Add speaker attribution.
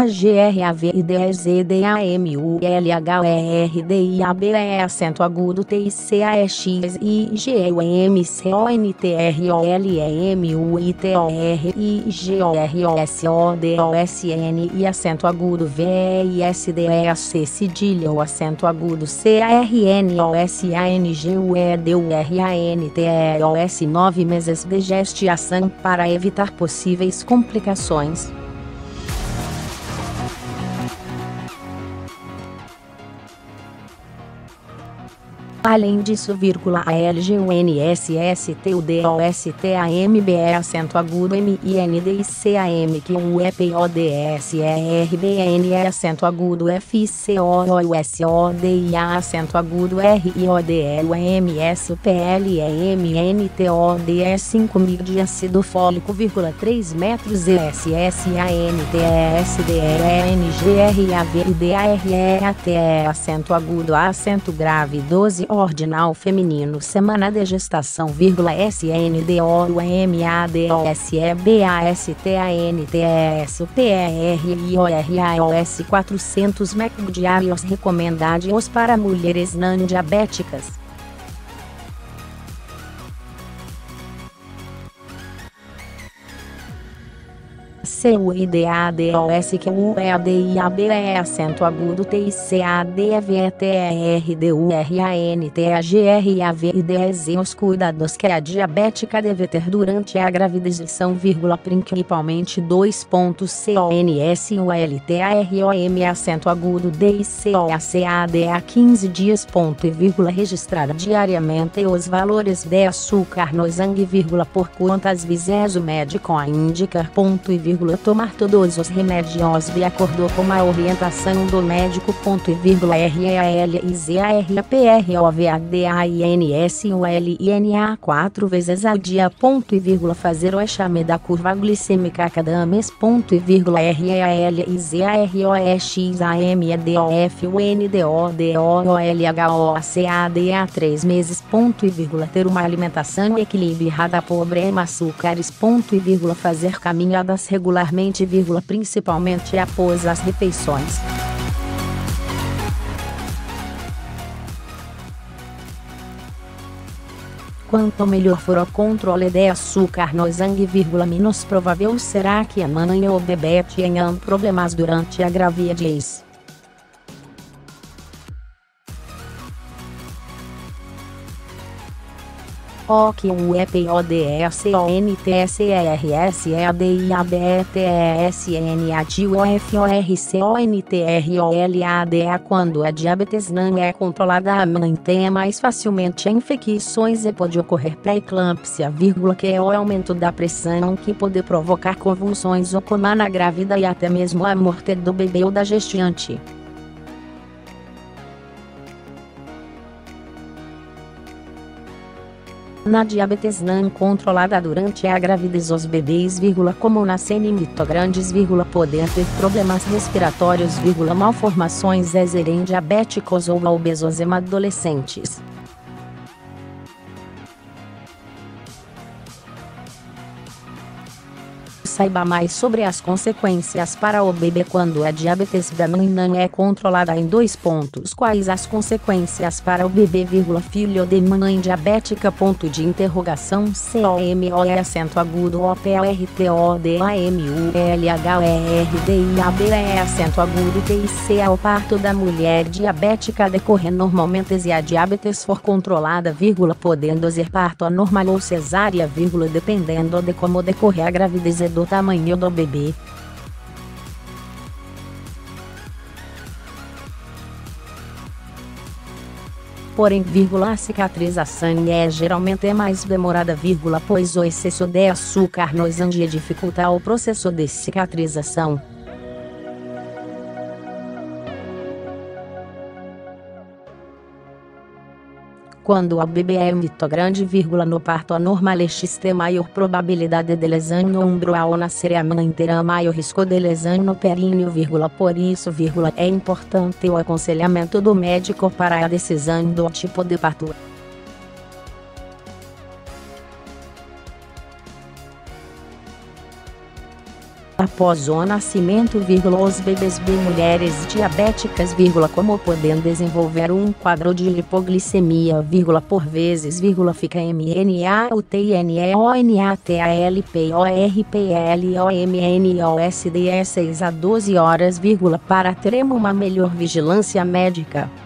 Speaker 1: AGRAVIDEZDAMULHERDIABE acento agudo TICAXIGEUMCONTRIGORIGOSODOSN e acento agudo VEISDEAC cedilha ou acento agudo CARNOSANGUEDURANTEOS 9 meses de gestação para evitar possíveis complicações. Além disso, a LGUNSSTUDOSTAMBE acento agudo MINDICAMQUEPODSERBNE acento agudo FCOOSODIA acento agudo RIODLUMSPLEMNTODE 5 mg de ácido fólico, 3 metros SSANTSDENGRAVIDAREATE acento agudo acento grave 12 ordinal feminino semana de gestação, SNDOUMADOSBASTANTESPERIORAIOS 400 mg diários recomendados para mulheres não diabéticas. CUIDADOSQUEADIABE acento agudo TICADVTRDURANTAGRAVIDEZ os cuidados que a diabética deve ter durante a gravidez são, principalmente 2 pontos CONSULTAROM acento agudo DICOACAD a 15 dias registrar diariamente os valores de açúcar no sangue, por quantas vezes o médico indica, tomar todos os remédios de acordo com a orientação do médico, RALZARPROVADAINSULINA 4 vezes ao dia, fazer o exame da curva glicêmica cada mês, RALZARPAMEDOFUNDODOLHOACAD a 3 meses, ter uma alimentação equilibrada, pobre em açúcares, fazer caminhadas regularmente, principalmente após as refeições. Quanto melhor for o controle de açúcar no sangue, menos provável será que a mãe ou o bebê tenham problemas durante a gravidez. O que o EPODSONTSRSADIABETSNATIOFORCONTROLADA quando a diabetes não é controlada, a mãe tem mais facilmente infecções e pode ocorrer pré-eclâmpsia, que é o aumento da pressão que pode provocar convulsões ou coma na grávida e até mesmo a morte do bebê ou da gestante. Na diabetes não controlada durante a gravidez, os bebês, como nascem muito grandes, podem ter problemas respiratórios, malformações, serem diabéticos ou obesos em adolescentes. Saiba mais sobre as consequências para o bebê quando a diabetes da mãe não é controlada em 2 pontos. Quais as consequências para o bebê, filho de mãe diabética, COMOE acento agudo OPRTODAMULHERDIABE acento agudo TIC ao parto da mulher diabética decorre normalmente se a diabetes for controlada, podendo ser parto anormal ou cesárea, dependendo de como decorrer a gravidez e do tamanho do bebê. Porém, a cicatrização é geralmente mais demorada, pois o excesso de açúcar no sangue dificulta o processo de cicatrização. Quando o bebê é muito grande, no parto anormal existe maior probabilidade de lesão no ombro ao nascer, a mãe terá maior risco de lesão no períneo, por isso, é importante o aconselhamento do médico para a decisão do tipo de parto.
Speaker 2: após o nascimento, os bebês e mulheres diabéticas, como podem desenvolver um quadro de hipoglicemia, por vezes, fica MNAUTNATALPORPLOMNOSD 6 a 12 horas, para terem uma melhor vigilância médica.